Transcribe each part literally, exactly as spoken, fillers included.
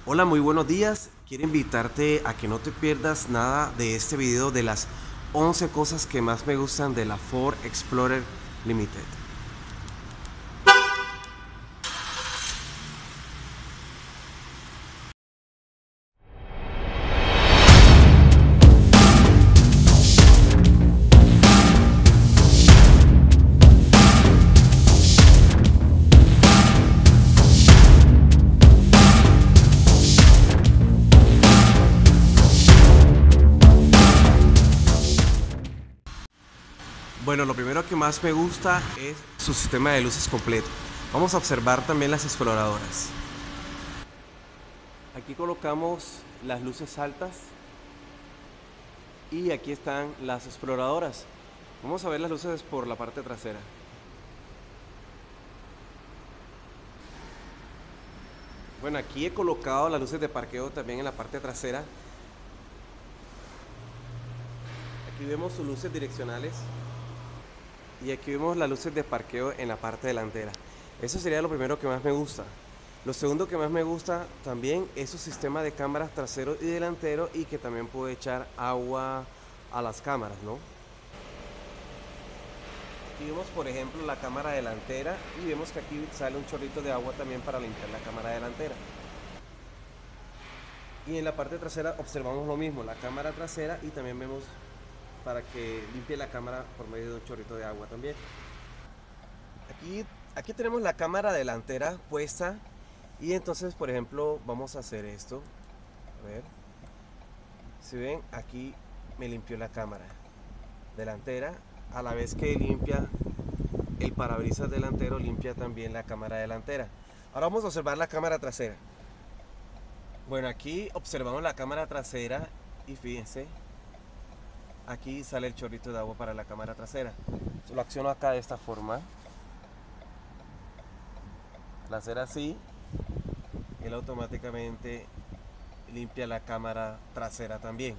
Hola, muy buenos días. Quiero invitarte a que no te pierdas nada de este video de las once cosas que más me gustan de la Ford Explorer Limited. Bueno, lo primero que más me gusta es su sistema de luces completo. Vamos a observar también las exploradoras. Aquí colocamos las luces altas y aquí están las exploradoras. Vamos a ver las luces por la parte trasera. Bueno, aquí he colocado las luces de parqueo también en la parte trasera. Aquí vemos sus luces direccionales. Y aquí vemos las luces de parqueo en la parte delantera. Eso sería lo primero que más me gusta. Lo segundo que más me gusta también es su sistema de cámaras trasero y delantero, y que también puede echar agua a las cámaras, ¿no? Aquí vemos, por ejemplo, la cámara delantera y vemos que aquí sale un chorrito de agua también para limpiar la cámara delantera. Y en la parte trasera observamos lo mismo, la cámara trasera, y también vemos para que limpie la cámara por medio de un chorrito de agua también. Aquí, aquí tenemos la cámara delantera puesta, y entonces, por ejemplo, vamos a hacer esto. A ver, si ven, aquí me limpió la cámara delantera, a la vez que limpia el parabrisas delantero, limpia también la cámara delantera. Ahora vamos a observar la cámara trasera. Bueno, aquí observamos la cámara trasera y fíjense, aquí sale el chorrito de agua para la cámara trasera. Lo acciono acá de esta forma, al hacer así, él automáticamente limpia la cámara trasera también.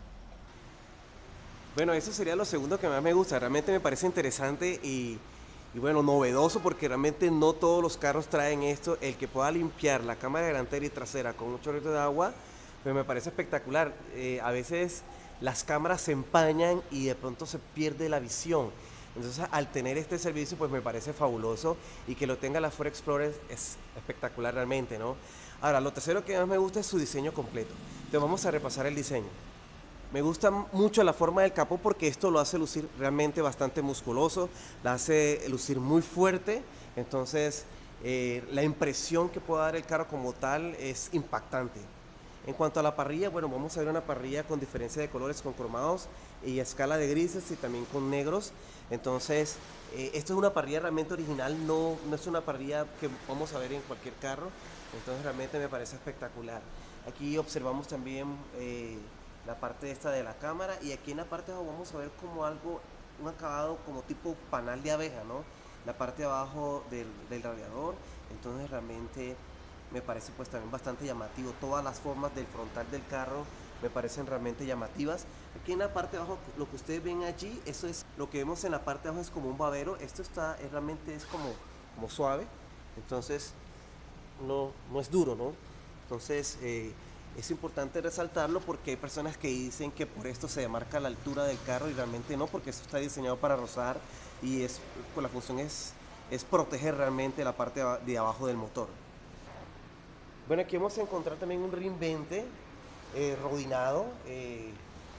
Bueno, eso sería lo segundo que más me gusta. Realmente me parece interesante y, y bueno, novedoso, porque realmente no todos los carros traen esto. El que pueda limpiar la cámara delantera y trasera con un chorrito de agua, pues me parece espectacular. Eh, a veces las cámaras se empañan y de pronto se pierde la visión. Entonces, al tener este servicio, pues me parece fabuloso, y que lo tenga la Ford Explorer es espectacular realmente, ¿no? Ahora, lo tercero que más me gusta es su diseño completo. Entonces vamos a repasar el diseño. Me gusta mucho la forma del capó, porque esto lo hace lucir realmente bastante musculoso, la hace lucir muy fuerte. Entonces, eh, la impresión que puede dar el carro como tal es impactante. En cuanto a la parrilla, bueno, vamos a ver una parrilla con diferencia de colores, con cromados y escala de grises, y también con negros. Entonces, eh, esto es una parrilla realmente original, no, no es una parrilla que vamos a ver en cualquier carro. Entonces, realmente me parece espectacular. Aquí observamos también eh, la parte esta de la cámara, y aquí en la parte de abajo vamos a ver como algo, un acabado como tipo panal de abeja, ¿no? La parte de abajo del, del radiador. Entonces, realmente me parece pues también bastante llamativo. Todas las formas del frontal del carro me parecen realmente llamativas. Aquí en la parte de abajo, lo que ustedes ven allí, eso es lo que vemos en la parte de abajo, es como un babero. Esto está, es, realmente es como, como suave, entonces no, no es duro, ¿no? Entonces eh, es importante resaltarlo, porque hay personas que dicen que por esto se demarca la altura del carro, y realmente no, porque esto está diseñado para rozar, y es, pues la función es, es proteger realmente la parte de abajo del motor. Bueno, aquí vamos a encontrar también un rin veinte eh, rodinado, eh,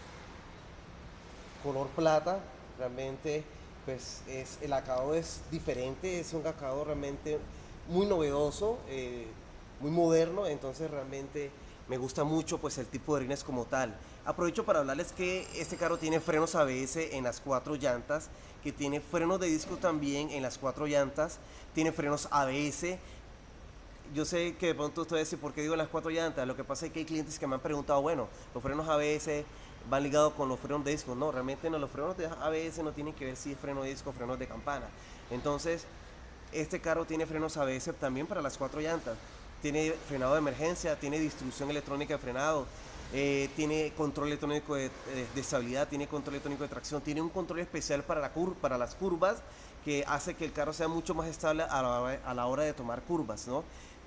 color plata. Realmente, pues es, el acabado es diferente, es un acabado realmente muy novedoso, eh, muy moderno. Entonces, realmente me gusta mucho pues el tipo de rines como tal. Aprovecho para hablarles que este carro tiene frenos A B S en las cuatro llantas, que tiene frenos de disco también en las cuatro llantas, tiene frenos A B S. Yo sé que de pronto ustedes dicen, ¿por qué digo las cuatro llantas? Lo que pasa es que hay clientes que me han preguntado, bueno, los frenos A B S van ligados con los frenos de disco. No, realmente no, los frenos de A B S no tienen que ver si es freno de disco o frenos de campana. Entonces, este carro tiene frenos A B S también para las cuatro llantas. Tiene frenado de emergencia, tiene distribución electrónica de frenado, eh, tiene control electrónico de, de, de estabilidad, tiene control electrónico de tracción, tiene un control especial para, la cur para las curvas, que hace que el carro sea mucho más estable a la, a la hora de tomar curvas, ¿no?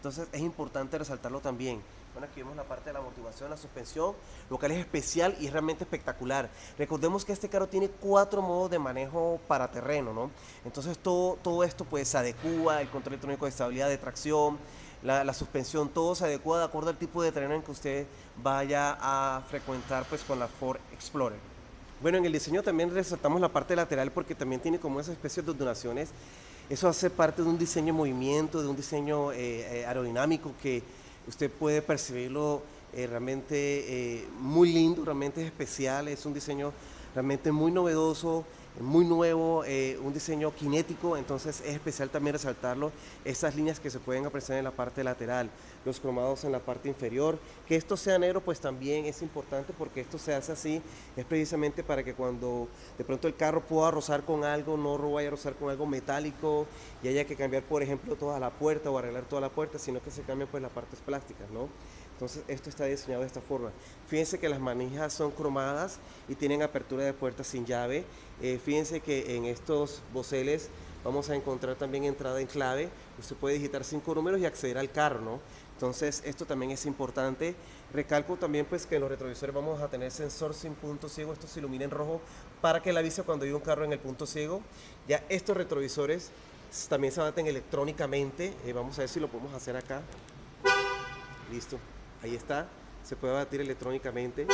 Entonces es importante resaltarlo también. Bueno, aquí vemos la parte de la amortiguación, la suspensión, lo cual es especial y es realmente espectacular. Recordemos que este carro tiene cuatro modos de manejo para terreno, ¿no? Entonces todo, todo esto pues se adecua, el control electrónico de estabilidad, de tracción, la, la suspensión, todo se adecua de acuerdo al tipo de terreno en que usted vaya a frecuentar pues con la Ford Explorer. Bueno, en el diseño también resaltamos la parte lateral porque también tiene como esas especies de ondulaciones. Eso hace parte de un diseño en movimiento, de un diseño eh, eh, aerodinámico que usted puede percibirlo eh, realmente eh, muy lindo, realmente es especial, es un diseño realmente muy novedoso, muy nuevo, eh, un diseño cinético, entonces es especial también resaltarlo, estas líneas que se pueden apreciar en la parte lateral, los cromados en la parte inferior, que esto sea negro pues también es importante porque esto se hace así, es precisamente para que cuando de pronto el carro pueda rozar con algo, no vaya a rozar con algo metálico y haya que cambiar por ejemplo toda la puerta o arreglar toda la puerta, sino que se cambien pues las partes plásticas, ¿no? Entonces esto está diseñado de esta forma. Fíjense que las manijas son cromadas y tienen apertura de puertas sin llave. Eh, fíjense que en estos boceles vamos a encontrar también entrada en clave. Usted puede digitar cinco números y acceder al carro, ¿no? Entonces esto también es importante. Recalco también pues que en los retrovisores vamos a tener sensor sin punto ciego. Esto se ilumina en rojo para que le avise cuando hay un carro en el punto ciego. Ya estos retrovisores también se abaten electrónicamente. Eh, vamos a ver si lo podemos hacer acá. Listo. Ahí está, se puede batir electrónicamente.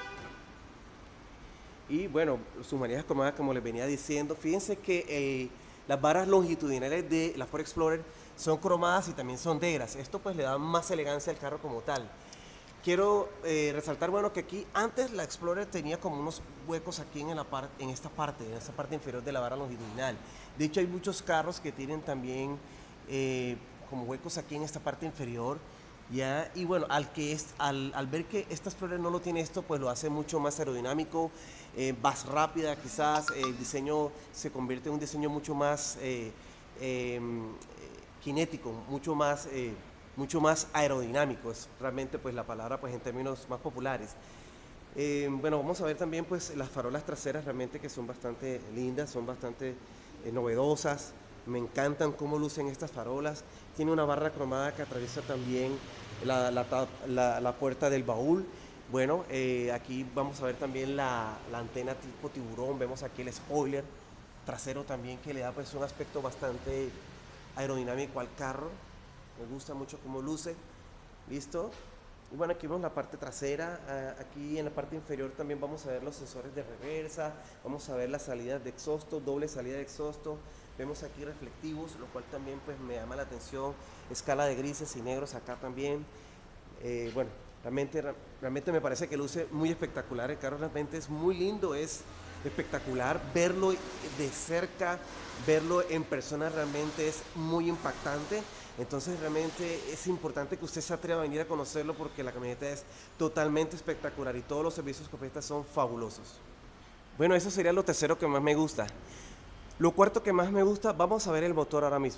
Y bueno, sus manijas cromadas, como les venía diciendo, fíjense que el, las barras longitudinales de la Ford Explorer son cromadas y también son negras. Esto pues le da más elegancia al carro como tal. Quiero eh, resaltar, bueno, que aquí antes la Explorer tenía como unos huecos aquí en, la par en esta parte, en esta parte inferior de la barra longitudinal. De hecho hay muchos carros que tienen también eh, como huecos aquí en esta parte inferior. Ya, y bueno, al, que es, al, al ver que esta Explorer no lo tiene esto, pues lo hace mucho más aerodinámico, eh, más rápida quizás, eh, el diseño se convierte en un diseño mucho más eh, eh, cinético, mucho más, eh, mucho más aerodinámico, es realmente pues la palabra pues en términos más populares. Eh, bueno, vamos a ver también pues las farolas traseras realmente que son bastante lindas, son bastante eh, novedosas. Me encantan cómo lucen estas farolas. Tiene una barra cromada que atraviesa también la, la, la, la puerta del baúl. Bueno, eh, aquí vamos a ver también la, la antena tipo tiburón. Vemos aquí el spoiler trasero también que le da pues un aspecto bastante aerodinámico al carro. Me gusta mucho cómo luce. ¿Listo? Y bueno, aquí vemos la parte trasera. Aquí en la parte inferior también vamos a ver los sensores de reversa. Vamos a ver las salidas de exhausto, doble salida de exhausto. Vemos aquí reflectivos, lo cual también pues me llama la atención. Escala de grises y negros acá también. Eh, bueno, realmente, realmente me parece que luce muy espectacular. El carro realmente es muy lindo, es espectacular. Verlo de cerca, verlo en persona realmente es muy impactante. Entonces realmente es importante que usted se atreva a venir a conocerlo porque la camioneta es totalmente espectacular y todos los servicios que presta son fabulosos. Bueno, eso sería lo tercero que más me gusta. Lo cuarto que más me gusta, vamos a ver el motor ahora mismo.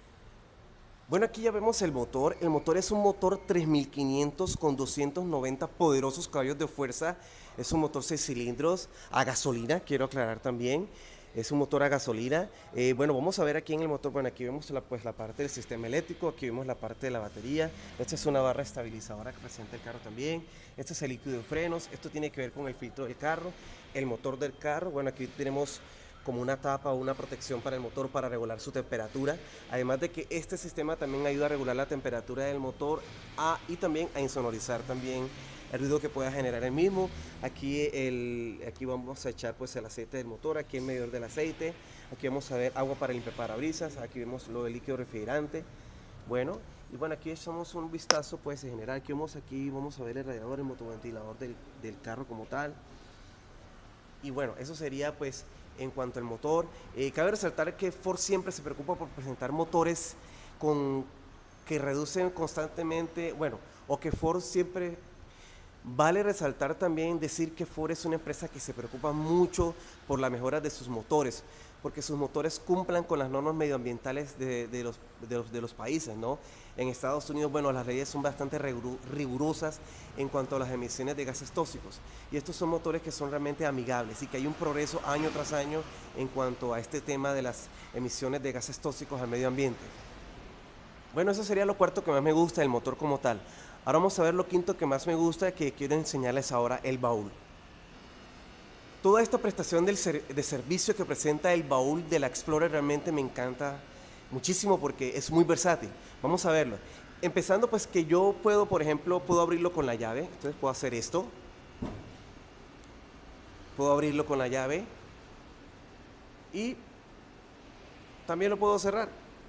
Bueno, aquí ya vemos el motor. El motor es un motor tres mil quinientos con doscientos noventa poderosos caballos de fuerza. Es un motor seis cilindros a gasolina, quiero aclarar también. Es un motor a gasolina. Eh, bueno, vamos a ver aquí en el motor. Bueno, aquí vemos la, pues, la parte del sistema eléctrico. Aquí vemos la parte de la batería. Esta es una barra estabilizadora que presenta el carro también. Este es el líquido de frenos. Esto tiene que ver con el filtro del carro. El motor del carro. Bueno, aquí tenemos como una tapa o una protección para el motor para regular su temperatura, además de que este sistema también ayuda a regular la temperatura del motor a, y también a insonorizar también el ruido que pueda generar el mismo. Aquí, el, aquí vamos a echar pues el aceite del motor, aquí el medidor del aceite, aquí vamos a ver agua para limpiar parabrisas, aquí vemos lo del líquido refrigerante. Bueno, y bueno, aquí echamos un vistazo pues en general, aquí vamos, aquí vamos a ver el radiador, el motoventilador del, del carro como tal. Y bueno, eso sería pues en cuanto al motor. Eh, cabe resaltar que Ford siempre se preocupa por presentar motores con, que reducen constantemente, bueno, o que Ford siempre, vale resaltar también decir que Ford es una empresa que se preocupa mucho por la mejora de sus motores, porque sus motores cumplan con las normas medioambientales de, de, los, de, los, de los países, ¿no? En Estados Unidos, bueno, las leyes son bastante rigurosas en cuanto a las emisiones de gases tóxicos. Y estos son motores que son realmente amigables y que hay un progreso año tras año en cuanto a este tema de las emisiones de gases tóxicos al medio ambiente. Bueno, eso sería lo cuarto que más me gusta, el motor como tal. Ahora vamos a ver lo quinto que más me gusta, que quiero enseñarles ahora, el baúl. Toda esta prestación del ser- de servicio que presenta el baúl de la Explorer realmente me encanta muchísimo porque es muy versátil. Vamos a verlo. Empezando pues que yo puedo, por ejemplo, puedo abrirlo con la llave. Entonces puedo hacer esto. Puedo abrirlo con la llave y también lo puedo cerrar.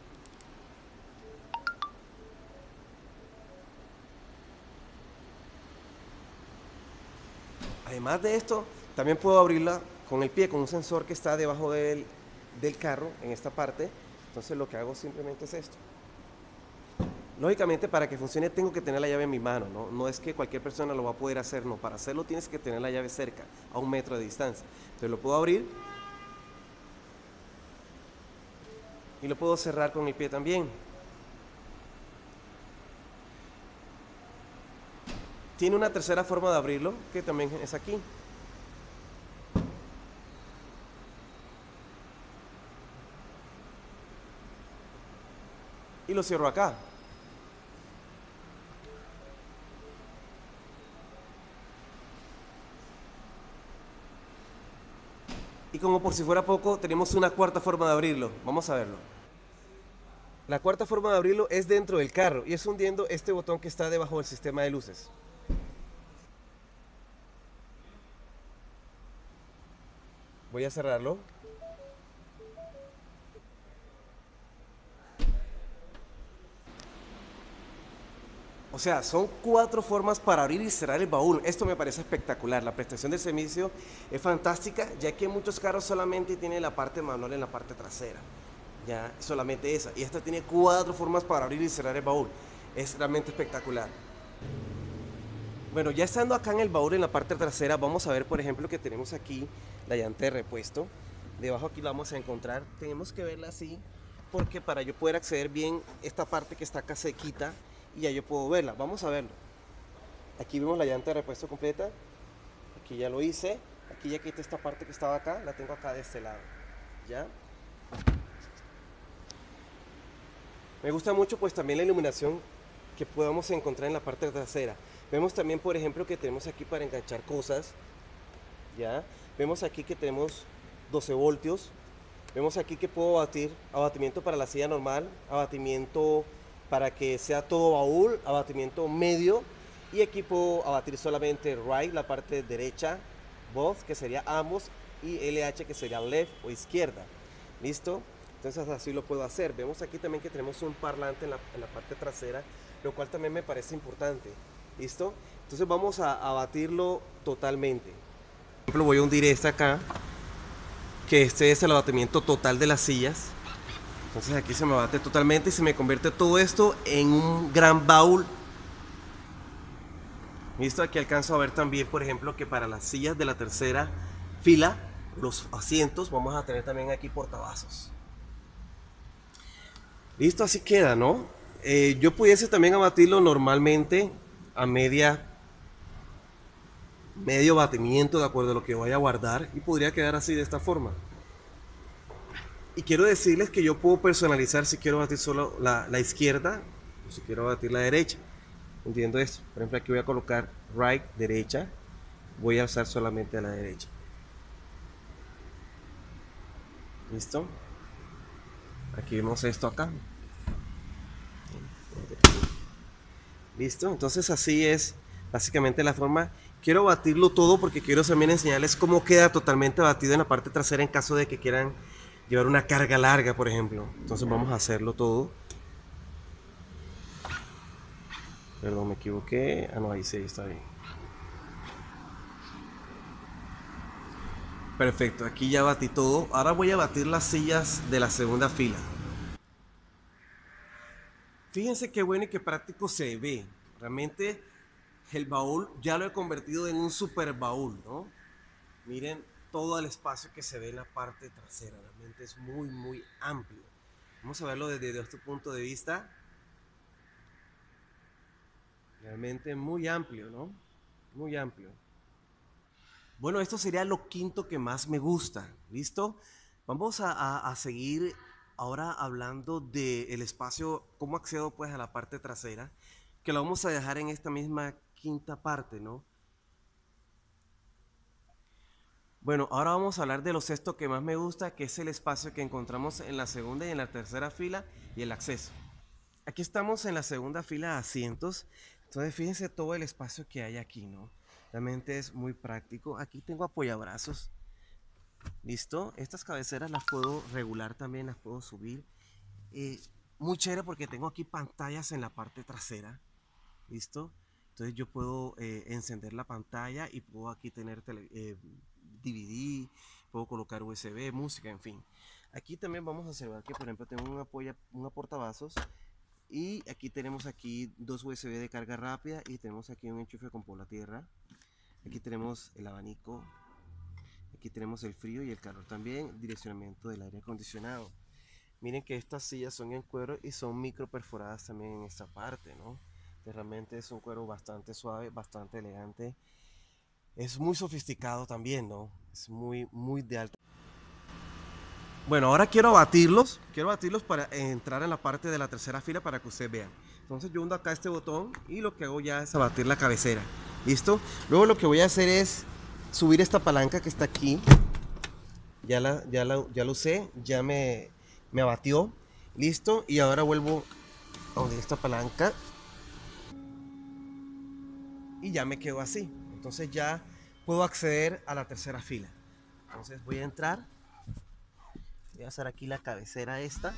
Además de esto, también puedo abrirla con el pie, con un sensor que está debajo del, del carro, en esta parte. Entonces lo que hago simplemente es esto. Lógicamente, para que funcione tengo que tener la llave en mi mano, ¿no? No es que cualquier persona lo va a poder hacer, no. Para hacerlo tienes que tener la llave cerca, a un metro de distancia. Entonces lo puedo abrir y lo puedo cerrar con el pie también. Tiene una tercera forma de abrirlo, que también es aquí. Y lo cierro acá. Y como por si fuera poco, tenemos una cuarta forma de abrirlo. Vamos a verlo. La cuarta forma de abrirlo es dentro del carro y es hundiendo este botón que está debajo del sistema de luces. Voy a cerrarlo. O sea, son cuatro formas para abrir y cerrar el baúl. Esto me parece espectacular. La prestación del servicio es fantástica, ya que muchos carros solamente tienen la parte manual en la parte trasera. Ya, solamente esa. Y esta tiene cuatro formas para abrir y cerrar el baúl. Es realmente espectacular. Bueno, ya estando acá en el baúl en la parte trasera, vamos a ver, por ejemplo, que tenemos aquí la llanta de repuesto. Debajo aquí la vamos a encontrar. Tenemos que verla así, porque para yo poder acceder bien, esta parte que está acá se quita y ya yo puedo verla. Vamos a verlo. Aquí vemos la llanta de repuesto completa. Aquí ya lo hice. Aquí ya quité esta parte que estaba acá, la tengo acá de este lado. ¿Ya? Me gusta mucho pues también la iluminación que podamos encontrar en la parte trasera. Vemos también, por ejemplo, que tenemos aquí para enganchar cosas. ¿Ya? Vemos aquí que tenemos doce voltios. Vemos aquí que puedo batir abatimiento para la silla normal, abatimiento para que sea todo baúl, abatimiento medio. Y aquí puedo abatir solamente right, la parte derecha, both, que sería ambos, y L H, que sería left o izquierda. ¿Listo? Entonces así lo puedo hacer. Vemos aquí también que tenemos un parlante en la, en la parte trasera, lo cual también me parece importante. ¿Listo? Entonces vamos a abatirlo totalmente. Por ejemplo, voy a hundir esta acá, que este es el abatimiento total de las sillas. Entonces aquí se me abate totalmente y se me convierte todo esto en un gran baúl. Listo, aquí alcanzo a ver también, por ejemplo, que para las sillas de la tercera fila, los asientos, vamos a tener también aquí portavasos. Listo, así queda, ¿no? Eh, yo pudiese también abatirlo normalmente a media, medio batimiento, de acuerdo a lo que vaya a guardar, y podría quedar así de esta forma. Y quiero decirles que yo puedo personalizar si quiero batir solo la, la izquierda o si quiero batir la derecha. Entiendo esto. Por ejemplo, aquí voy a colocar right, derecha. Voy a usar solamente a la derecha. ¿Listo? Aquí vemos esto acá. ¿Listo? Entonces así es básicamente la forma. Quiero batirlo todo porque quiero también enseñarles cómo queda totalmente batido en la parte trasera en caso de que quieran llevar una carga larga, por ejemplo. Entonces vamos a hacerlo todo. Perdón, me equivoqué. Ah, no, ahí sí, está bien. Perfecto, aquí ya batí todo. Ahora voy a batir las sillas de la segunda fila. Fíjense qué bueno y qué práctico se ve. Realmente el baúl ya lo he convertido en un super baúl, ¿no? Miren todo el espacio que se ve en la parte trasera. Realmente es muy, muy amplio. Vamos a verlo desde este punto de vista. Realmente muy amplio, ¿no? Muy amplio. Bueno, esto sería lo quinto que más me gusta. ¿Listo? Vamos a, a, a seguir Ahora hablando del espacio, cómo accedo pues a la parte trasera, que lo vamos a dejar en esta misma quinta parte, ¿no? Bueno, ahora vamos a hablar de los sextos que más me gusta, que es el espacio que encontramos en la segunda y en la tercera fila y el acceso. Aquí estamos en la segunda fila de asientos, entonces fíjense todo el espacio que hay aquí, ¿no? Realmente es muy práctico. Aquí tengo apoyabrazos, ¿listo? Estas cabeceras las puedo regular también, las puedo subir. Eh, Muy chévere porque tengo aquí pantallas en la parte trasera, ¿listo? Entonces yo puedo eh, encender la pantalla y puedo aquí tener tele, eh, D V D, puedo colocar U S B, música, en fin. Aquí también vamos a observar que por ejemplo tengo un apoya, un aportavasos y aquí tenemos aquí dos U S B de carga rápida y tenemos aquí un enchufe con por la tierra. Aquí tenemos el abanico, aquí tenemos el frío y el calor también, direccionamiento del aire acondicionado. Miren que estas sillas son en cuero y son micro perforadas también en esta parte, ¿no? Realmente es un cuero bastante suave, bastante elegante. Es muy sofisticado también, ¿no? Es muy, muy de alto. Bueno, ahora quiero batirlos. Quiero batirlos para entrar en la parte de la tercera fila para que ustedes vean. Entonces yo hundo acá este botón y lo que hago ya es abatir la cabecera. ¿Listo? Luego lo que voy a hacer es subir esta palanca que está aquí. Ya la, ya la, ya lo usé, ya me, me abatió. Listo. Y ahora vuelvo a hundir esta palanca. Y ya me quedo así. Entonces ya puedo acceder a la tercera fila. Entonces voy a entrar. Voy a hacer aquí la cabecera esta.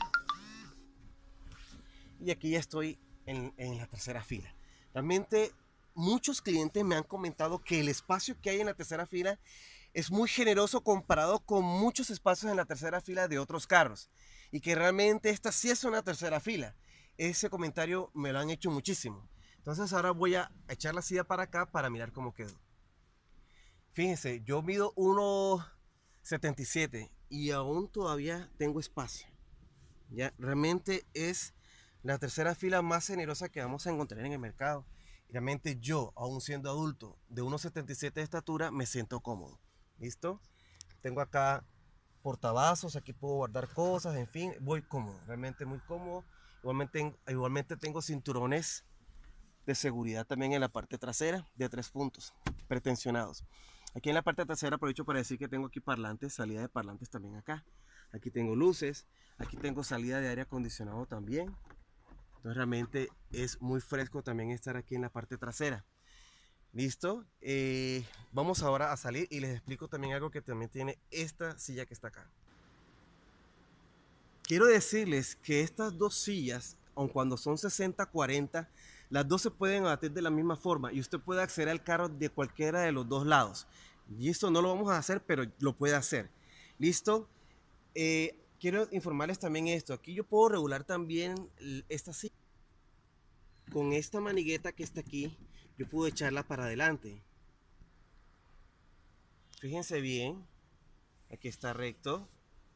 Y aquí ya estoy en, en la tercera fila. Realmente muchos clientes me han comentado que el espacio que hay en la tercera fila es muy generoso comparado con muchos espacios en la tercera fila de otros carros. Y que realmente esta sí es una tercera fila. Ese comentario me lo han hecho muchísimo. Entonces ahora voy a echar la silla para acá para mirar cómo quedó. Fíjense, yo mido uno setenta y siete y aún todavía tengo espacio. Ya, realmente es la tercera fila más generosa que vamos a encontrar en el mercado. Y realmente yo, aún siendo adulto de uno setenta y siete de estatura, me siento cómodo. ¿Listo? Tengo acá portavasos, aquí puedo guardar cosas, en fin, voy cómodo, realmente muy cómodo. Igualmente, igualmente tengo cinturones de seguridad también en la parte trasera de tres puntos pretensionados. Aquí en la parte trasera aprovecho para decir que tengo aquí parlantes, salida de parlantes también acá. Aquí tengo luces, aquí tengo salida de aire acondicionado también. Entonces realmente es muy fresco también estar aquí en la parte trasera. ¿Listo? Eh, vamos ahora a salir y les explico también algo que también tiene esta silla que está acá. Quiero decirles que estas dos sillas, aun cuando son sesenta cuarenta, las dos se pueden abatir de la misma forma y usted puede acceder al carro de cualquiera de los dos lados. Y esto no lo vamos a hacer, pero lo puede hacer. ¿Listo? Eh, quiero informarles también esto. Aquí yo puedo regular también esta silla. Con esta manigueta que está aquí, yo puedo echarla para adelante. Fíjense bien. Aquí está recto.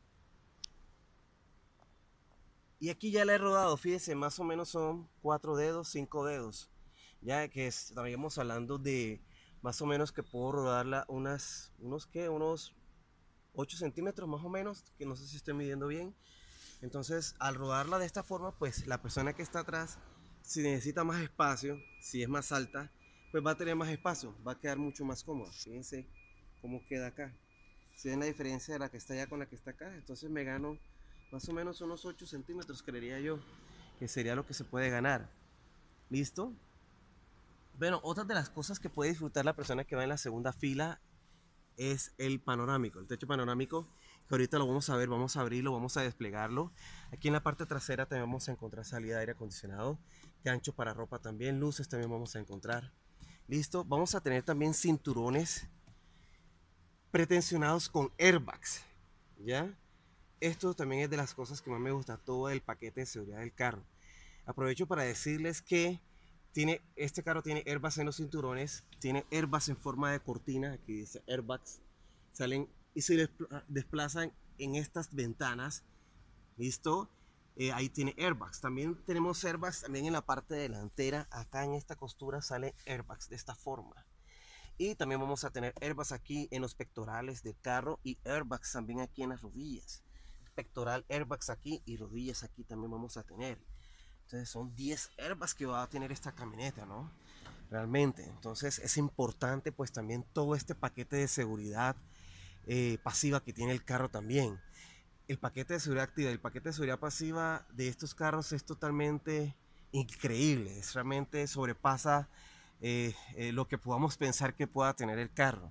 Y aquí ya la he rodado, fíjense, más o menos son cuatro dedos, cinco dedos. Ya que estaríamos hablando de más o menos que puedo rodarla unas, unos que, unos ocho centímetros más o menos, que no sé si estoy midiendo bien. Entonces, al rodarla de esta forma, pues la persona que está atrás, si necesita más espacio, si es más alta, pues va a tener más espacio, va a quedar mucho más cómodo. Fíjense cómo queda acá. Si ven la diferencia de la que está allá con la que está acá, entonces me gano más o menos unos ocho centímetros, creería yo, que sería lo que se puede ganar. ¿Listo? Bueno, otra de las cosas que puede disfrutar la persona que va en la segunda fila es el panorámico, el techo panorámico, que ahorita lo vamos a ver, vamos a abrirlo, vamos a desplegarlo. Aquí en la parte trasera también vamos a encontrar salida de aire acondicionado, gancho para ropa también, luces también vamos a encontrar. ¿Listo? Vamos a tener también cinturones pretensionados con airbags, ¿ya? Esto también es de las cosas que más me gusta, todo el paquete de seguridad del carro. Aprovecho para decirles que tiene, este carro tiene airbags en los cinturones, tiene airbags en forma de cortina, aquí dice airbags, salen y se desplazan en estas ventanas, ¿listo? Eh, ahí tiene airbags. También tenemos airbags también en la parte delantera, acá en esta costura sale airbags de esta forma. Y también vamos a tener airbags aquí en los pectorales del carro y airbags también aquí en las rodillas. pectoral airbags aquí y rodillas aquí también vamos a tener. Entonces son diez airbags que va a tener esta camioneta, ¿no? Realmente. Entonces es importante pues también todo este paquete de seguridad eh, pasiva que tiene el carro también. El paquete de seguridad activa y el paquete de seguridad pasiva de estos carros es totalmente increíble. Es realmente sobrepasa eh, eh, lo que podamos pensar que pueda tener el carro.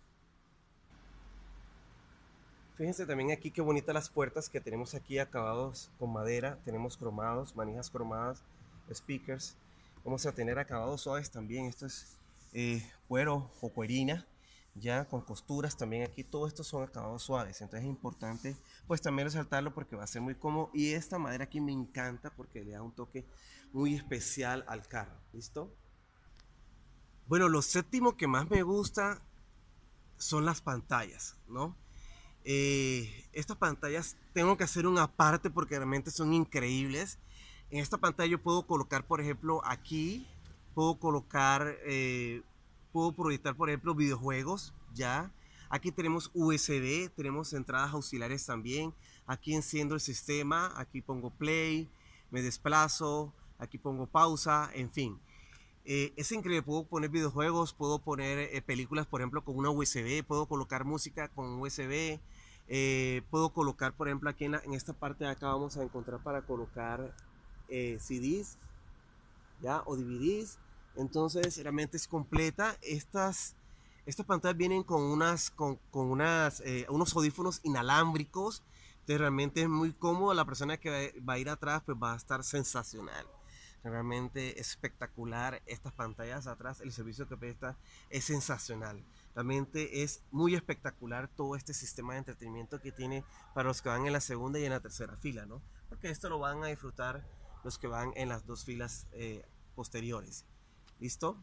Fíjense también aquí qué bonitas las puertas que tenemos aquí acabados con madera. Tenemos cromados, manijas cromadas, speakers. Vamos a tener acabados suaves también. Esto es eh, cuero o cuerina, ya con costuras también aquí. Todo esto son acabados suaves. Entonces es importante pues también resaltarlo porque va a ser muy cómodo. Y esta madera aquí me encanta porque le da un toque muy especial al carro. ¿Listo? Bueno, lo séptimo que más me gusta son las pantallas, ¿no? Eh, estas pantallas tengo que hacer una aparte porque realmente son increíbles. En esta pantalla yo puedo colocar, por ejemplo, aquí puedo colocar, eh, puedo proyectar, por ejemplo, videojuegos. Ya, aquí tenemos U S B, tenemos entradas auxiliares también. Aquí enciendo el sistema, aquí pongo play, me desplazo, aquí pongo pausa, en fin. Eh, es increíble, puedo poner videojuegos, puedo poner eh, películas, por ejemplo, con una U S B, puedo colocar música con U S B, eh, puedo colocar, por ejemplo, aquí en, la, en, esta parte de acá vamos a encontrar para colocar eh, C Ds, ¿ya? O D V Ds. Entonces, realmente es completa. Estas, estas pantallas vienen con, unas, con, con unas, eh, unos audífonos inalámbricos. Entonces, realmente es muy cómodo. La persona que va a ir atrás, pues va a estar sensacional. Realmente espectacular estas pantallas atrás, el servicio que presta es sensacional. Realmente es muy espectacular todo este sistema de entretenimiento que tiene para los que van en la segunda y en la tercera fila, ¿no? Porque esto lo van a disfrutar los que van en las dos filas eh, posteriores. ¿Listo?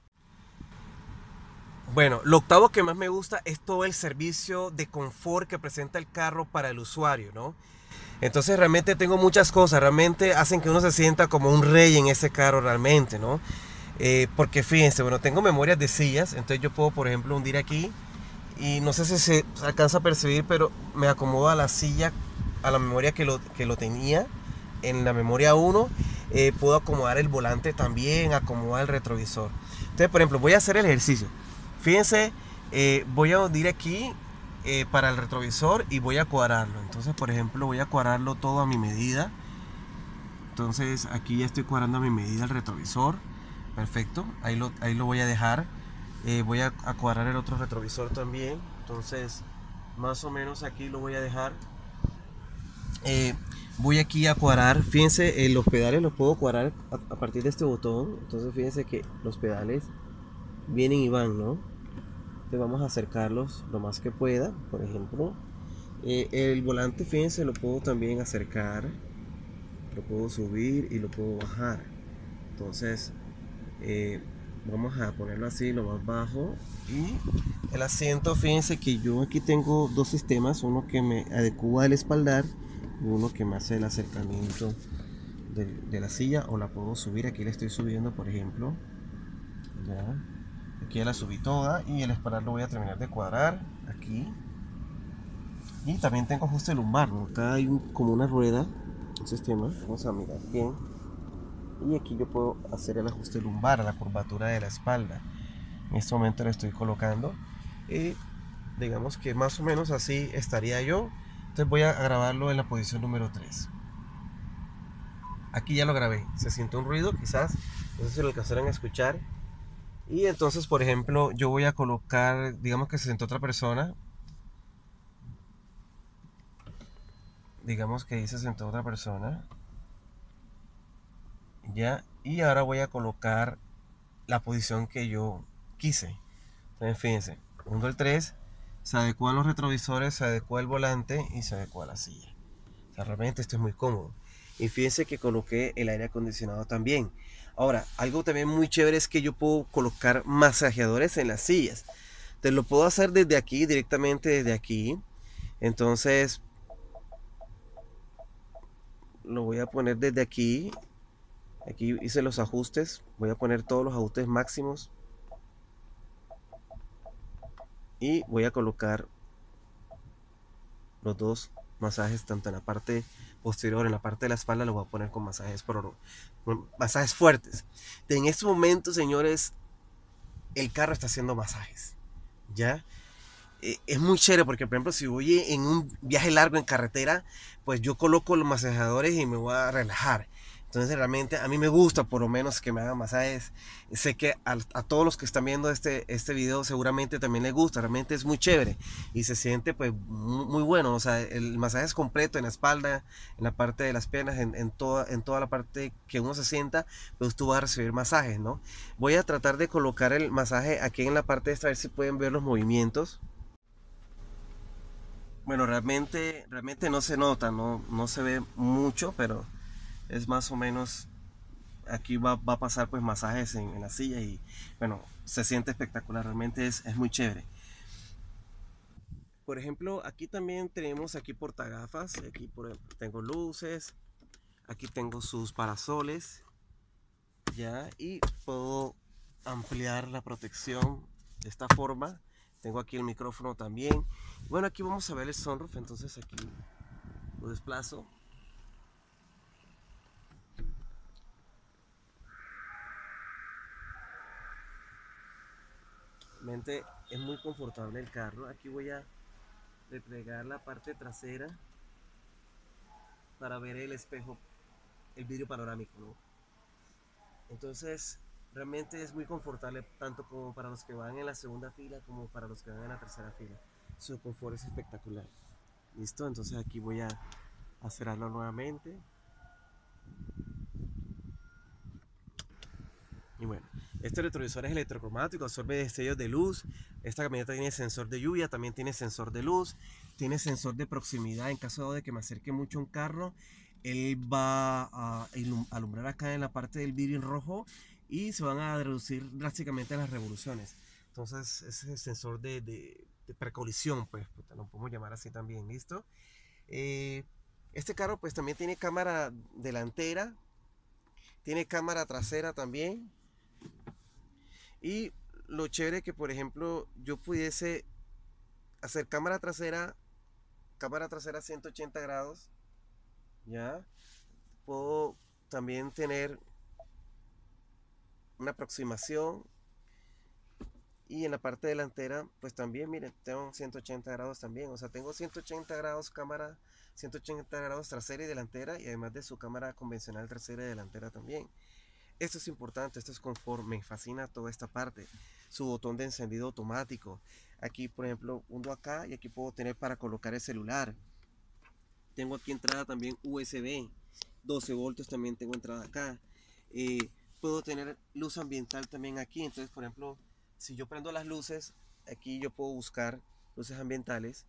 Bueno, lo octavo que más me gusta es todo el servicio de confort que presenta el carro para el usuario, ¿no? Entonces realmente tengo muchas cosas, realmente hacen que uno se sienta como un rey en ese carro realmente, ¿no? Eh, porque fíjense, bueno, tengo memorias de sillas, entonces yo puedo, por ejemplo, hundir aquí y no sé si se alcanza a percibir, pero me acomoda la silla a la memoria que lo, que lo tenía en la memoria uno. Eh, puedo acomodar el volante también, acomodar el retrovisor. Entonces, por ejemplo, voy a hacer el ejercicio. Fíjense, eh, voy a hundir aquí eh, para el retrovisor y voy a cuadrarlo. Entonces, por ejemplo, voy a cuadrarlo todo a mi medida. Entonces, aquí ya estoy cuadrando a mi medida el retrovisor. Perfecto, ahí lo, ahí lo voy a dejar. Eh, voy a, a cuadrar el otro retrovisor también. Entonces, más o menos aquí lo voy a dejar. Eh, voy aquí a cuadrar. Fíjense, eh, los pedales los puedo cuadrar a, a partir de este botón. Entonces, fíjense que los pedales vienen y van, ¿no? Entonces vamos a acercarlos lo más que pueda. Por ejemplo, eh, el volante, fíjense, lo puedo también acercar, lo puedo subir y lo puedo bajar. Entonces eh, vamos a ponerlo así, lo más bajo. Y el asiento, fíjense que yo aquí tengo dos sistemas, uno que me adecua el espaldar y uno que me hace el acercamiento de, de la silla, o la puedo subir. Aquí la estoy subiendo, por ejemplo, ya. Aquí ya la subí toda y el espaldar lo voy a terminar de cuadrar aquí. Y también tengo ajuste lumbar, ¿no? Acá hay un, como una rueda, un sistema. Vamos a mirar bien. Y aquí yo puedo hacer el ajuste lumbar a la curvatura de la espalda. En este momento lo estoy colocando. Y digamos que más o menos así estaría yo. Entonces voy a grabarlo en la posición número tres. Aquí ya lo grabé. Se siente un ruido, quizás. No sé si lo alcanzaron a escuchar. Y entonces, por ejemplo, yo voy a colocar, digamos que se sentó otra persona. Digamos que ahí se sentó otra persona. Ya. Y ahora voy a colocar la posición que yo quise. Entonces, fíjense. Hundo el tres. Se adecuan los retrovisores, se adecua el volante y se adecua la silla. O sea, realmente esto es muy cómodo. Y fíjense que coloqué el aire acondicionado también. Ahora, algo también muy chévere es que yo puedo colocar masajeadores en las sillas. Te lo puedo hacer desde aquí, directamente desde aquí. Entonces, lo voy a poner desde aquí. Aquí hice los ajustes. Voy a poner todos los ajustes máximos. Y voy a colocar los dos masajes tanto en la parte posterior, en la parte de la espalda, lo voy a poner con masajes, por, masajes fuertes. En estos momentos, señores, el carro está haciendo masajes, ¿ya? Eh, es muy chévere porque, por ejemplo, si voy en un viaje largo en carretera, pues yo coloco los masajadores y me voy a relajar. Entonces realmente a mí me gusta por lo menos que me hagan masajes. Sé que a, a todos los que están viendo este, este video seguramente también les gusta. Realmente es muy chévere y se siente pues muy, muy bueno. O sea, el masaje es completo en la espalda, en la parte de las piernas, en, en, toda, en toda la parte que uno se sienta, pues tú vas a recibir masajes, ¿no? Voy a tratar de colocar el masaje aquí en la parte de esta, a ver si pueden ver los movimientos. Bueno, realmente, realmente no se nota, no, no se ve mucho, pero es más o menos, aquí va, va a pasar pues masajes en, en la silla y bueno, se siente espectacular, realmente es, es muy chévere. Por ejemplo, aquí también tenemos aquí portagafas, aquí por ejemplo, tengo luces, aquí tengo sus parasoles, ya, y puedo ampliar la protección de esta forma. Tengo aquí el micrófono también. Bueno, aquí vamos a ver el sunroof, entonces aquí lo desplazo. Realmente es muy confortable el carro. Aquí voy a replegar la parte trasera para ver el espejo, el vidrio panorámico, ¿no? Entonces realmente es muy confortable tanto como para los que van en la segunda fila como para los que van en la tercera fila. Su confort es espectacular. Listo, entonces aquí voy a cerrarlo nuevamente. Y bueno, este retrovisor es electrocromático, absorbe destellos de luz. Esta camioneta tiene sensor de lluvia, también tiene sensor de luz, tiene sensor de proximidad. En caso de que me acerque mucho a un carro, él va a alumbrar acá en la parte del vidrio en rojo y se van a reducir drásticamente las revoluciones. Entonces, ese es el sensor de, de, de precolisión, pues, lo podemos llamar así también, ¿listo? Eh, este carro, pues, también tiene cámara delantera, tiene cámara trasera también. Y lo chévere que, por ejemplo, yo pudiese hacer cámara trasera, cámara trasera ciento ochenta grados, ¿ya? Puedo también tener una aproximación y en la parte delantera, pues también, miren, tengo ciento ochenta grados también, o sea, tengo ciento ochenta grados cámara, ciento ochenta grados trasera y delantera y además de su cámara convencional trasera y delantera también. Esto es importante, esto es confort, me fascina toda esta parte. Su botón de encendido automático. Aquí, por ejemplo, hundo acá y aquí puedo tener para colocar el celular. Tengo aquí entrada también U S B. doce voltios también tengo entrada acá. Eh, puedo tener luz ambiental también aquí. Entonces, por ejemplo, si yo prendo las luces, aquí yo puedo buscar luces ambientales.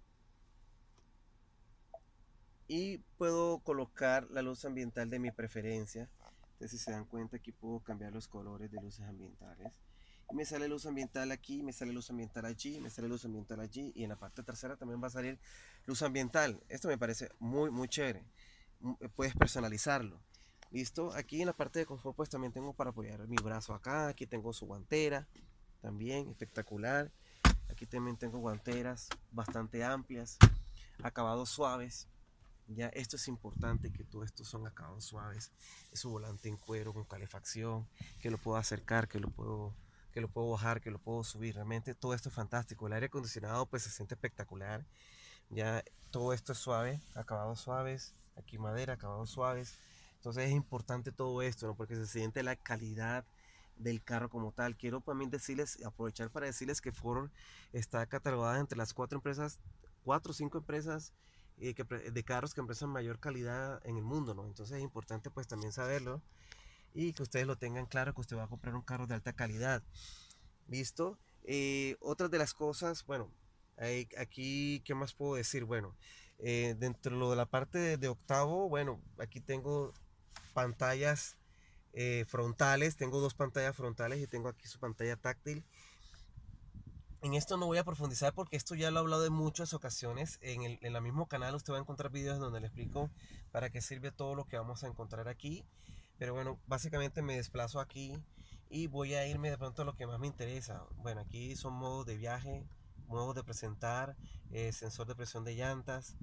Y puedo colocar la luz ambiental de mi preferencia. Entonces, si se dan cuenta, aquí puedo cambiar los colores de luces ambientales. Y me sale luz ambiental aquí, me sale luz ambiental allí, me sale luz ambiental allí. Y en la parte trasera también va a salir luz ambiental. Esto me parece muy, muy chévere. Puedes personalizarlo. Listo. Aquí en la parte de confort, pues también tengo para apoyar mi brazo acá. Aquí tengo su guantera. También espectacular. Aquí también tengo guanteras bastante amplias. Acabados suaves. Ya esto es importante, que todo esto son acabados suaves. Es un volante en cuero con calefacción, que lo puedo acercar, que lo puedo, que lo puedo bajar, que lo puedo subir. Realmente todo esto es fantástico. El aire acondicionado pues se siente espectacular. Ya todo esto es suave, acabados suaves. Aquí madera, acabados suaves. Entonces es importante todo esto, ¿no? Porque se siente la calidad del carro como tal. Quiero también decirles, aprovechar para decirles que Ford está catalogada entre las cuatro empresas, cuatro o cinco empresas eh, que, de carros que ofrecen mayor calidad en el mundo, ¿no? Entonces es importante pues también saberlo y que ustedes lo tengan claro, que usted va a comprar un carro de alta calidad. ¿Listo? Eh, otras de las cosas, bueno, hay, aquí, ¿qué más puedo decir? Bueno, eh, dentro de la parte de, de octavo, bueno, aquí tengo pantallas eh, frontales, tengo dos pantallas frontales y tengo aquí su pantalla táctil. En esto no voy a profundizar porque esto ya lo he hablado en muchas ocasiones. En el, en el mismo canal usted va a encontrar videos donde le explico para qué sirve todo lo que vamos a encontrar aquí. Pero bueno, básicamente me desplazo aquí y voy a irme de pronto a lo que más me interesa. Bueno, aquí son modos de viaje, modos de presentar, eh, sensor de presión de llantas,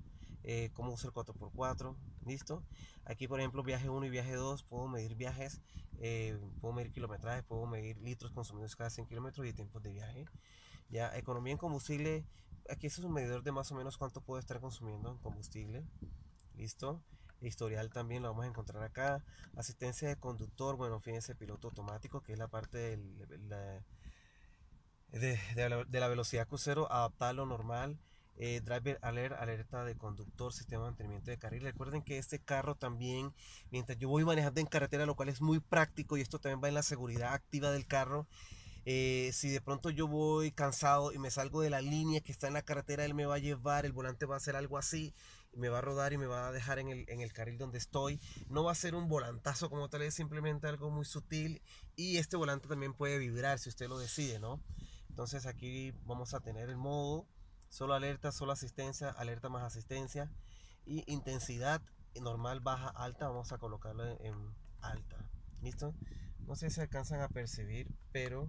eh, cómo uso el cuatro por cuatro, listo. Aquí por ejemplo viaje uno y viaje dos, puedo medir viajes, eh, puedo medir kilometrajes, puedo medir litros consumidos cada cien kilómetros y tiempos de viaje. Ya, economía en combustible, aquí este es un medidor de más o menos cuánto puedo estar consumiendo en combustible, listo. Historial también lo vamos a encontrar acá. Asistencia de conductor, bueno, fíjense, piloto automático, que es la parte del, la, de, de, la, de la velocidad crucero, adaptarlo normal. Eh, driver alert, alerta de conductor, sistema de mantenimiento de carril. Recuerden que este carro también, mientras yo voy manejando en carretera, lo cual es muy práctico, y esto también va en la seguridad activa del carro. Eh, si de pronto yo voy cansado y me salgo de la línea que está en la carretera, él me va a llevar, el volante va a hacer algo así, y me va a rodar y me va a dejar en el, en el carril donde estoy. No va a ser un volantazo como tal, es simplemente algo muy sutil, y este volante también puede vibrar si usted lo decide, ¿no? Entonces aquí vamos a tener el modo solo alerta, solo asistencia, alerta más asistencia, y intensidad normal, baja, alta. Vamos a colocarlo en, en alta, ¿listo? No sé si alcanzan a percibir, pero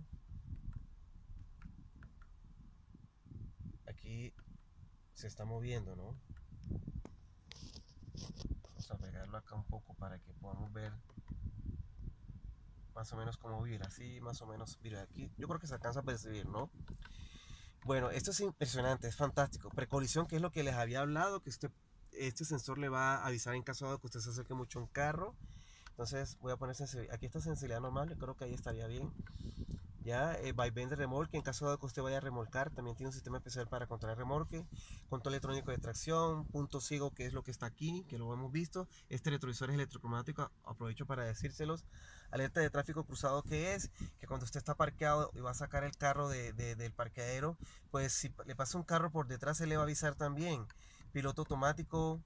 aquí se está moviendo, ¿no? Vamos a pegarlo acá un poco para que podamos ver más o menos cómo vibra. Así más o menos vibra aquí. Yo creo que se alcanza a percibir, ¿no? Bueno, esto es impresionante, es fantástico. Precolisión, que es lo que les había hablado, que este, este sensor le va a avisar en caso de que usted se acerque mucho a un carro. Entonces voy a poner sensibilidad. Aquí está sensibilidad normal, yo creo que ahí estaría bien. Ya, eh, vaivén de remolque, en caso de que usted vaya a remolcar, también tiene un sistema especial para controlar remolque. Control electrónico de tracción, punto ciego, que es lo que está aquí, que lo hemos visto. Este retrovisor es electrocromático, aprovecho para decírselos. Alerta de tráfico cruzado, que es que cuando usted está parqueado y va a sacar el carro de, de, del parqueadero, pues si le pasa un carro por detrás, se le va a avisar también. Piloto automático.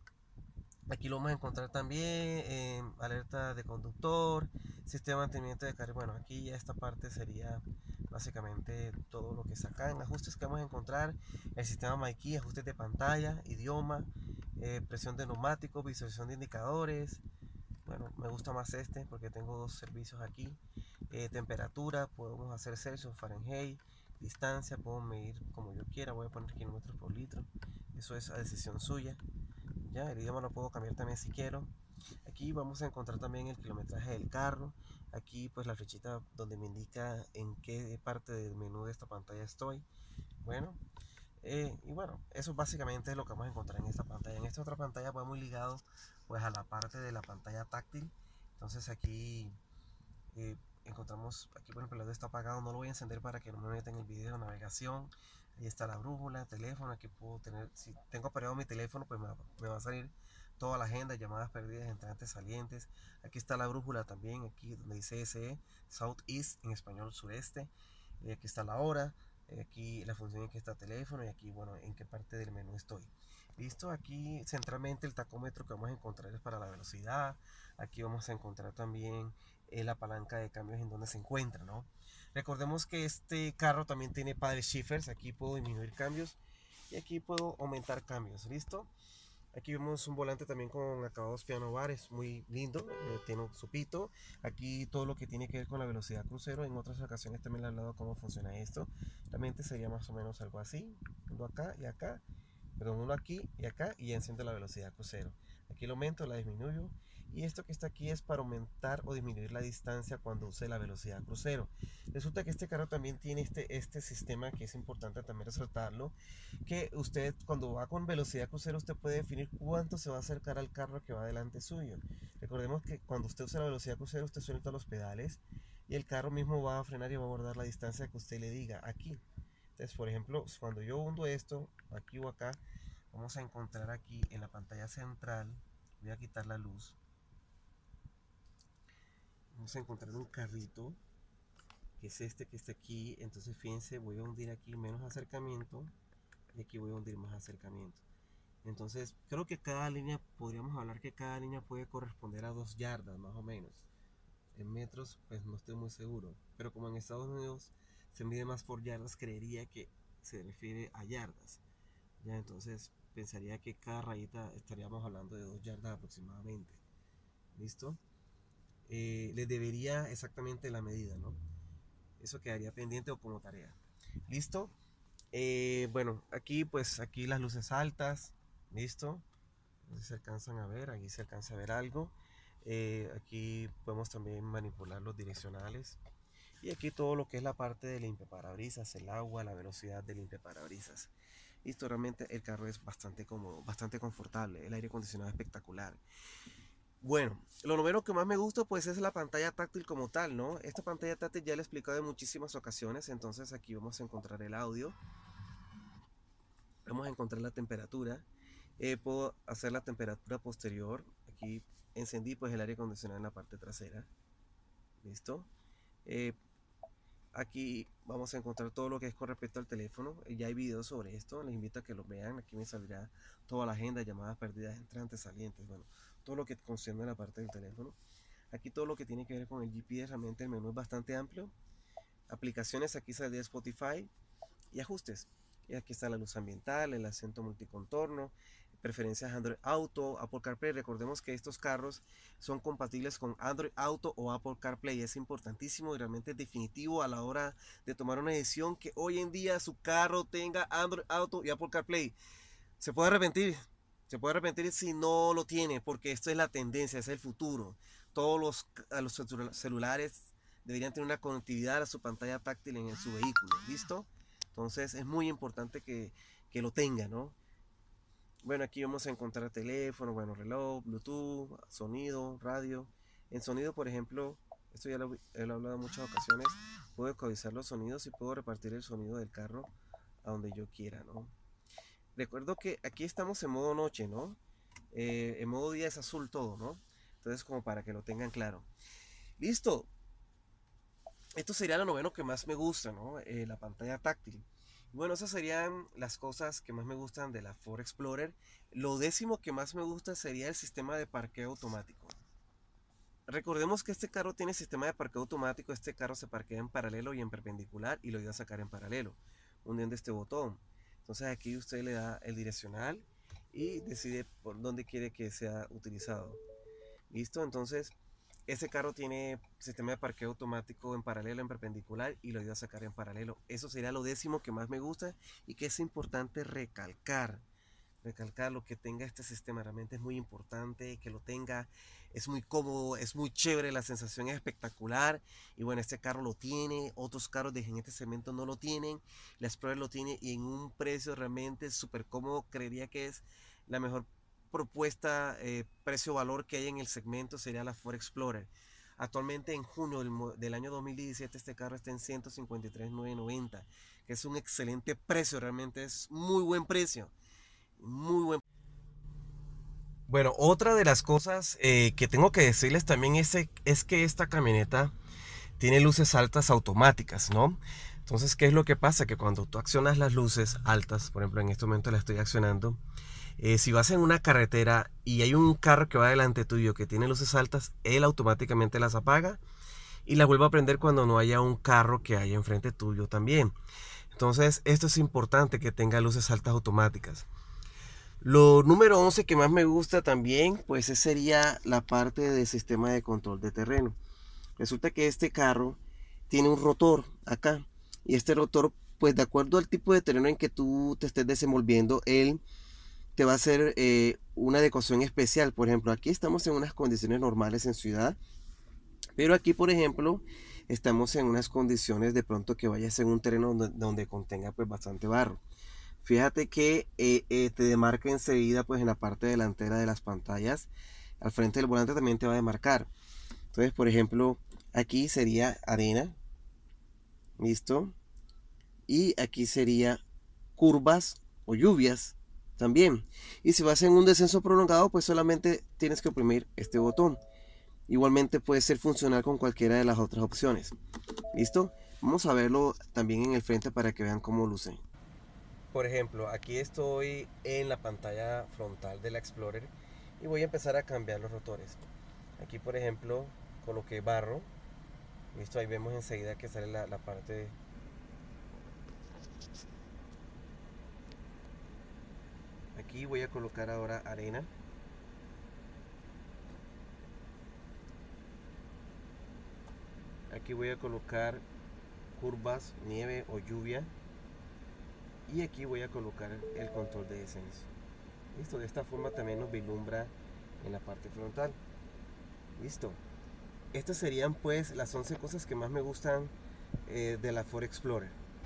Aquí lo vamos a encontrar también, eh, alerta de conductor, sistema de mantenimiento de carga. Bueno, aquí ya esta parte sería básicamente todo lo que está acá. En ajustes que vamos a encontrar, el sistema MyKey, ajustes de pantalla, idioma, eh, presión de neumáticos, visualización de indicadores. Bueno, me gusta más este porque tengo dos servicios aquí. Eh, temperatura, podemos hacer Celsius, Fahrenheit, distancia, puedo medir como yo quiera, voy a poner kilómetros por litro. Eso es a decisión suya. Ya, el idioma lo puedo cambiar también si quiero. Aquí vamos a encontrar también el kilometraje del carro. Aquí pues la flechita donde me indica en qué parte del menú de esta pantalla estoy. Bueno, eh, y bueno, eso básicamente es lo que vamos a encontrar en esta pantalla. En esta otra pantalla va muy ligado pues a la parte de la pantalla táctil. Entonces aquí eh, encontramos, aquí por ejemplo el lado está apagado, no lo voy a encender para que no me meta en el video de navegación. Ahí está la brújula, teléfono, aquí puedo tener, si tengo apagado mi teléfono pues me va, me va a salir toda la agenda, llamadas perdidas, entrantes, salientes. Aquí está la brújula también, aquí donde dice S E, Southeast, en español sureste. Y aquí está la hora, aquí la función en que está teléfono, y aquí bueno en qué parte del menú estoy. Listo, aquí centralmente el tacómetro que vamos a encontrar es para la velocidad. Aquí vamos a encontrar también eh, la palanca de cambios en donde se encuentra, ¿no? Recordemos que este carro también tiene paddle shifters. Aquí puedo disminuir cambios y aquí puedo aumentar cambios. Listo. Aquí vemos un volante también con acabados piano bar, es muy lindo, eh, tiene un supito. Aquí todo lo que tiene que ver con la velocidad crucero. En otras ocasiones también le he hablado cómo funciona esto. Realmente sería más o menos algo así, uno acá y acá, perdón, uno aquí y acá, y ya enciende la velocidad crucero. Aquí lo aumento, la disminuyo, y esto que está aquí es para aumentar o disminuir la distancia cuando use la velocidad crucero. Resulta que este carro también tiene este, este sistema, que es importante también resaltarlo, que usted cuando va con velocidad crucero usted puede definir cuánto se va a acercar al carro que va delante suyo. Recordemos que cuando usted usa la velocidad crucero usted suelta los pedales y el carro mismo va a frenar y va a abordar la distancia que usted le diga aquí. Entonces, por ejemplo, cuando yo hundo esto, aquí o acá, vamos a encontrar aquí en la pantalla central, voy a quitar la luz, vamos a encontrar un carrito, que es este que está aquí. Entonces fíjense, voy a hundir aquí menos acercamiento y aquí voy a hundir más acercamiento. Entonces creo que cada línea, podríamos hablar que cada línea puede corresponder a dos yardas más o menos. En metros pues no estoy muy seguro, pero como en Estados Unidos se mide más por yardas, creería que se refiere a yardas. Ya, entonces pensaría que cada rayita estaríamos hablando de dos yardas aproximadamente. ¿Listo? Eh, les debería exactamente la medida, ¿no? Eso quedaría pendiente o como tarea. ¿Listo? Eh, bueno, aquí pues aquí las luces altas. ¿Listo? No sé si se alcanzan a ver, aquí se alcanza a ver algo. Eh, aquí podemos también manipular los direccionales. Y aquí todo lo que es la parte de limpiaparabrisas, el agua, la velocidad del limpiaparabrisas. Listo, realmente el carro es bastante cómodo, bastante confortable, el aire acondicionado es espectacular. Bueno, lo noveno que más me gusta pues es la pantalla táctil como tal, ¿no? Esta pantalla táctil ya la he explicado en muchísimas ocasiones, entonces aquí vamos a encontrar el audio, vamos a encontrar la temperatura, eh, puedo hacer la temperatura posterior, aquí encendí pues el aire acondicionado en la parte trasera, ¿listo? Eh, Aquí vamos a encontrar todo lo que es con respecto al teléfono. Ya hay videos sobre esto, les invito a que lo vean. Aquí me saldrá toda la agenda, llamadas perdidas, entrantes, salientes, bueno, todo lo que concierne a la parte del teléfono. Aquí todo lo que tiene que ver con el G P S, realmente el menú es bastante amplio. Aplicaciones, aquí saldría Spotify y ajustes. Y aquí está la luz ambiental, el asiento multicontorno, preferencias Android Auto, Apple CarPlay. Recordemos que estos carros son compatibles con Android Auto o Apple CarPlay. Es importantísimo y realmente es definitivo a la hora de tomar una decisión que hoy en día su carro tenga Android Auto y Apple CarPlay. Se puede arrepentir, se puede arrepentir si no lo tiene, porque esto es la tendencia, es el futuro. Todos los, los celulares deberían tener una conectividad a su pantalla táctil en su vehículo, ¿listo? Entonces es muy importante que, que lo tenga, ¿no? Bueno, aquí vamos a encontrar teléfono, bueno, reloj, Bluetooth, sonido, radio. En sonido, por ejemplo, esto ya lo he hablado en muchas ocasiones, puedo ecualizar los sonidos y puedo repartir el sonido del carro a donde yo quiera, ¿no? Recuerdo que aquí estamos en modo noche, ¿no? Eh, en modo día es azul todo, ¿no? Entonces, como para que lo tengan claro. Listo. Esto sería lo noveno que más me gusta, ¿no? Eh, la pantalla táctil. Bueno, esas serían las cosas que más me gustan de la Ford Explorer. Lo décimo que más me gusta sería el sistema de parqueo automático. Recordemos que este carro tiene sistema de parqueo automático. Este carro se parquea en paralelo y en perpendicular y lo voy a sacar en paralelo, hundiendo este botón. Entonces aquí usted le da el direccional y decide por dónde quiere que sea utilizado. ¿Listo? Entonces ese carro tiene sistema de parqueo automático en paralelo, en perpendicular y lo voy a sacar en paralelo. Eso sería lo décimo que más me gusta y que es importante recalcar. Recalcar lo que tenga este sistema, realmente es muy importante que lo tenga, es muy cómodo, es muy chévere, la sensación es espectacular y bueno, este carro lo tiene, otros carros de este segmento no lo tienen, la Explorer lo tiene y en un precio realmente súper cómodo, creería que es la mejor propuesta eh, precio-valor que hay en el segmento sería la Ford Explorer. Actualmente en junio del, del año dos mil diecisiete este carro está en ciento cincuenta y tres mil novecientos noventa, que es un excelente precio, realmente es muy buen precio. Muy buen. Bueno, otra de las cosas eh, que tengo que decirles también es, es que esta camioneta tiene luces altas automáticas, ¿no? Entonces, ¿qué es lo que pasa? Que cuando tú accionas las luces altas, por ejemplo, en este momento la estoy accionando, eh, si vas en una carretera y hay un carro que va delante tuyo que tiene luces altas, él automáticamente las apaga y las vuelve a prender cuando no haya un carro que haya enfrente tuyo también. Entonces, esto es importante que tenga luces altas automáticas. Lo número once que más me gusta también, pues sería la parte del sistema de control de terreno. Resulta que este carro tiene un rotor acá y este rotor, pues de acuerdo al tipo de terreno en que tú te estés desenvolviendo, él te va a hacer eh, una adecuación especial. Por ejemplo, aquí estamos en unas condiciones normales en ciudad, pero aquí, por ejemplo, estamos en unas condiciones de pronto que vayas en un terreno donde, donde contenga pues bastante barro. Fíjate que eh, eh, te demarca enseguida pues en la parte delantera de las pantallas. Al frente del volante también te va a demarcar. Entonces, por ejemplo, aquí sería arena. ¿Listo? Y aquí sería curvas o lluvias también. Y si vas en un descenso prolongado, pues solamente tienes que oprimir este botón. Igualmente puede ser funcional con cualquiera de las otras opciones. ¿Listo? Vamos a verlo también en el frente para que vean cómo luce. Por ejemplo, aquí estoy en la pantalla frontal de la Explorer y voy a empezar a cambiar los rotores. Aquí, por ejemplo, coloqué barro. Listo, ahí vemos enseguida que sale la, la parte. Aquí voy a colocar ahora arena. Aquí voy a colocar curvas, nieve o lluvia. Y aquí voy a colocar el control de descenso. Listo, de esta forma también nos vislumbra en la parte frontal. Listo. Estas serían pues las once cosas que más me gustan eh, de la Ford Explorer.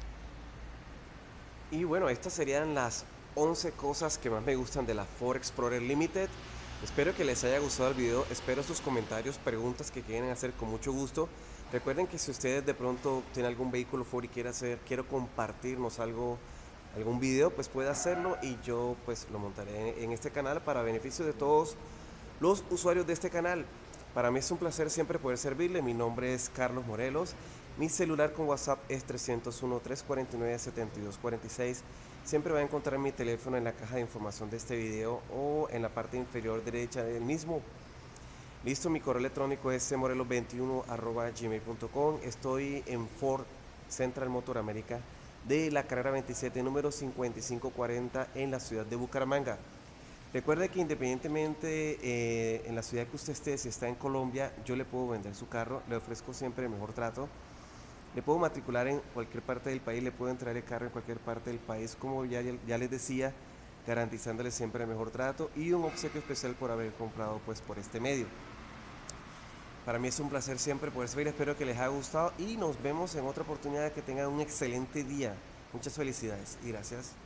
Y bueno, estas serían las once cosas que más me gustan de la Ford Explorer Limited. Espero que les haya gustado el video, espero sus comentarios, preguntas que quieren hacer con mucho gusto. Recuerden que si ustedes de pronto tienen algún vehículo Ford y quieren hacer, quiero compartirnos algo, algún video, pues puede hacerlo y yo pues lo montaré en este canal para beneficio de todos los usuarios de este canal. Para mí es un placer siempre poder servirle. Mi nombre es Carlos Morelos. Mi celular con WhatsApp es tres cero uno, tres cuatro nueve, siete dos cuatro seis. Siempre va a encontrar mi teléfono en la caja de información de este video o en la parte inferior derecha del mismo. Listo, mi correo electrónico es c morelos veintiuno arroba gmail punto com. Estoy en Ford Central Motor América de la carrera veintisiete, número cincuenta y cinco cuarenta en la ciudad de Bucaramanga. Recuerde que independientemente eh, en la ciudad que usted esté, si está en Colombia, yo le puedo vender su carro, le ofrezco siempre el mejor trato. Le puedo matricular en cualquier parte del país, le puedo entrar el carro en cualquier parte del país, como ya, ya les decía, garantizándole siempre el mejor trato y un obsequio especial por haber comprado pues por este medio. Para mí es un placer siempre poder servir, espero que les haya gustado y nos vemos en otra oportunidad, que tengan un excelente día. Muchas felicidades y gracias.